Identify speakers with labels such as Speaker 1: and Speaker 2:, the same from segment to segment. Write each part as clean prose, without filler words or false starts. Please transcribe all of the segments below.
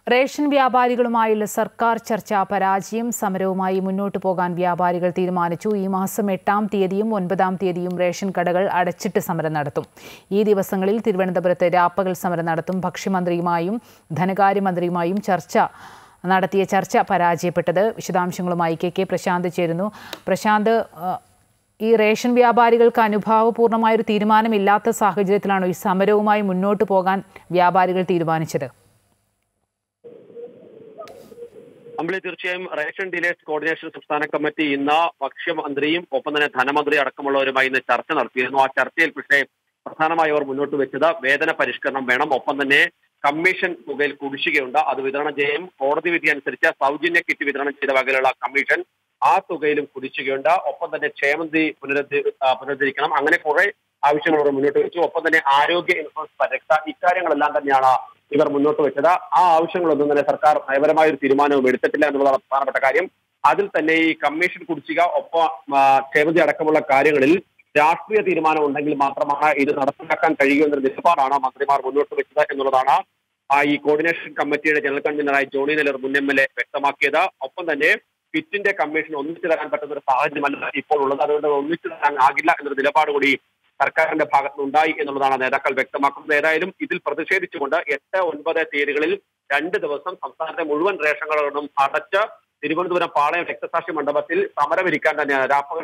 Speaker 1: Ration വ്യാപാരികളുമായുള്ള സർക്കാർ ചർച്ച പരാജയം. സമരവുമായി മുന്നോട്ടു പോകാൻ വ്യാപാരികൾ തീരുമാനിച്ചു. ഈ മാസം 8-ാം തീയതിയും 9-ാം തീയതിയും റേഷൻ കടകൾ അടച്ചിട്ട് സമരം നടത്തും. ഈ ദിവസങ്ങളിൽ തിരുവനന്തപുരത്ത് രാപ്പകൽ സമരം നടത്തും. ഭക്ഷ്യമന്ത്രിയുമായും ധനകാര്യമന്ത്രിയുമായും നടത്തിയ ചർച്ച പരാജയപ്പെട്ടത്. വിശദാംശങ്ങളുമായി കെ പ്രശാന്ത് ചേരുന്നു. പ്രശാന്ത്, ഈ റേഷൻ വ്യാപാരികൾക്ക് അനുഭാവപൂർണമായൊരു തീരുമാനമില്ലാത്ത സാഹചര്യത്തിലാണോ ഈ സമരവുമായി മുന്നോട്ടു പോകാൻ വ്യാപാരികൾ തീരുമാനിച്ചത്?
Speaker 2: തീർച്ചയായും റേഷൻ ഡീലേഴ്സ് കോർഡിനേഷൻ സംസ്ഥാന കമ്മിറ്റി ഇന്ന് ഭക്ഷ്യമന്ത്രിയും ഒപ്പം തന്നെ ധനമന്ത്രി അടക്കമുള്ളവരുമായി ഇന്ന് ചർച്ച നടത്തിയിരുന്നു. ആ ചർച്ചയിൽ പക്ഷേ പ്രധാനമായി അവർ മുന്നോട്ട് വെച്ചത് വേതന പരിഷ്കരണം വേണം, ഒപ്പം തന്നെ കമ്മീഷൻ തുകയിൽ കുടിശ്ശികയുണ്ട്, അത് വിതരണം ചെയ്യും. കോടതി വിധി അനുസരിച്ച് സൗജന്യ കിറ്റ് വിതരണം ചെയ്ത വകയിലുള്ള കമ്മീഷൻ, ആ തുകയിലും കുടിശ്ശികയുണ്ട്. ഒപ്പം തന്നെ ക്ഷേമനിധി പുനരുദ്ധരിക്കണം. അങ്ങനെ കുറെ ആവശ്യങ്ങൾ അവർ മുന്നോട്ട് വെച്ചു. ഒപ്പം തന്നെ ആരോഗ്യ ഇൻഷുറൻസ് പരിരക്ഷ, ഇക്കാര്യങ്ങളെല്ലാം തന്നെയാണ് ഇവർ മുന്നോട്ട് വെച്ചത്. ആ ആവശ്യങ്ങളൊന്നും തന്നെ സർക്കാർ നയപരമായ ഒരു തീരുമാനവും എടുത്തിട്ടില്ല എന്നുള്ളതാണ് പ്രധാനപ്പെട്ട കാര്യം. അതിൽ തന്നെ ഈ കമ്മീഷൻ കുടിശ്ശിക ഒപ്പം ക്ഷേമനിധി അടക്കമുള്ള കാര്യങ്ങളിൽ രാഷ്ട്രീയ തീരുമാനം ഉണ്ടെങ്കിൽ മാത്രമാണ് ഇത് നടപ്പിലാക്കാൻ കഴിയുമെന്നൊരു നിലപാടാണ് മന്ത്രിമാർ മുന്നോട്ട് വെച്ചത് എന്നുള്ളതാണ് ഈ കോർഡിനേഷൻ കമ്മിറ്റിയുടെ ജനറൽ കൺവീനറായി ജോണി നെല്ലൂർ മുൻ MLA വ്യക്തമാക്കിയത്. ഒപ്പം തന്നെ കിറ്റിന്റെ കമ്മീഷൻ ഒന്നിച്ചു തരാൻ പറ്റുന്ന ഒരു സാഹചര്യമല്ല ഇപ്പോൾ ഉള്ളത്. അതുകൊണ്ട് ഒന്നിച്ചു തരാൻ ആകില്ല എന്നൊരു നിലപാട് കൂടി സർക്കാരിന്റെ ഭാഗത്തുനിന്നുണ്ടായി എന്നുള്ളതാണ് നേതാക്കൾ വ്യക്തമാക്കുന്നത്. ഏതായാലും ഇതിൽ പ്രതിഷേധിച്ചുകൊണ്ട് 8-9 തീയതികളിൽ 2 ദിവസം സംസ്ഥാനത്തെ മുഴുവൻ റേഷൻ കടകളും അടച്ച് തിരുവനന്തപുരം പാളയം രക്തസാക്ഷി മണ്ഡപത്തിൽ സമരമിരിക്കാൻ തന്നെയാണ് രാപ്പകൽ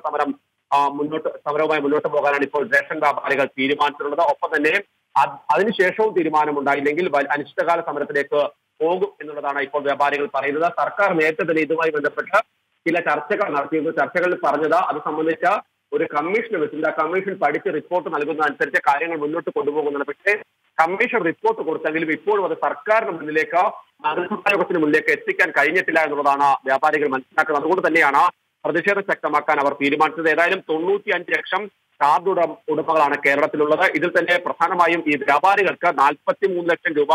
Speaker 2: സമരവുമായി മുന്നോട്ട് പോകാനാണ് ഇപ്പോൾ റേഷൻ വ്യാപാരികൾ തീരുമാനിച്ചിട്ടുള്ളത്. ഒപ്പം തന്നെ അതിനുശേഷവും തീരുമാനമുണ്ടായില്ലെങ്കിൽ അനിശ്ചിതകാല സമരത്തിലേക്ക് പോകും എന്നുള്ളതാണ് ഇപ്പോൾ വ്യാപാരികൾ പറയുന്നത്. സർക്കാർ നേരത്തെ തന്നെ ഇതുമായി ബന്ധപ്പെട്ട് ചില ചർച്ചകൾ നടത്തിയിരുന്നു. ചർച്ചകളിൽ പറഞ്ഞത് അത് സംബന്ധിച്ച ഒരു കമ്മീഷൻ വെച്ചിട്ടുണ്ട്. ആ കമ്മീഷൻ പഠിച്ച് റിപ്പോർട്ട് നൽകുന്നതനുസരിച്ച് കാര്യങ്ങൾ മുന്നോട്ട് കൊണ്ടുപോകുന്നുണ്ട്. പക്ഷേ കമ്മീഷൻ റിപ്പോർട്ട് കൊടുത്തെങ്കിലും ഇപ്പോഴും അത് സർക്കാരിന് മുന്നിലേക്ക്, മന്ത്രിസഭായോഗത്തിന് മുന്നിലേക്ക് എത്തിക്കാൻ കഴിഞ്ഞിട്ടില്ല എന്നുള്ളതാണ് വ്യാപാരികൾ മനസ്സിലാക്കുന്നത്. അതുകൊണ്ട് തന്നെയാണ് പ്രതിഷേധം ശക്തമാക്കാൻ അവർ തീരുമാനിച്ചത്. ഏതായാലും 95 ലക്ഷം കാർഡ് ഉടമകളാണ് കേരളത്തിലുള്ളത്. ഇതിൽ തന്നെ പ്രധാനമായും ഈ വ്യാപാരികൾക്ക് 43 ലക്ഷം രൂപ,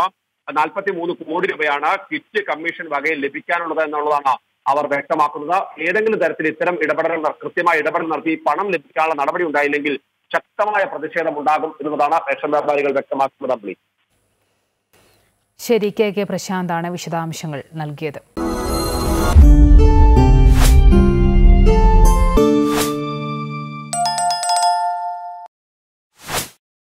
Speaker 2: 43 കോടി രൂപയാണ് കിറ്റ് കമ്മീഷൻ വകയിൽ ലഭിക്കാനുള്ളത് എന്നുള്ളതാണ് അവർ വ്യക്തമാക്കുന്നത്. ഏതെങ്കിലും തരത്തിൽ ഇത്തരം കൃത്യമായ ഇടപെടൽ നടത്തി പണം ലഭിക്കാനുള്ള നടപടി ഉണ്ടായില്ലെങ്കിൽ ശക്തമായ പ്രതിഷേധം ഉണ്ടാകും എന്നുള്ളതാണ് റേഷൻ വ്യാപാരികൾ വ്യക്തമാക്കുന്നത്.
Speaker 1: ശരി, കെ പ്രശാന്താണ് വിശദാംശങ്ങൾ നൽകിയത്.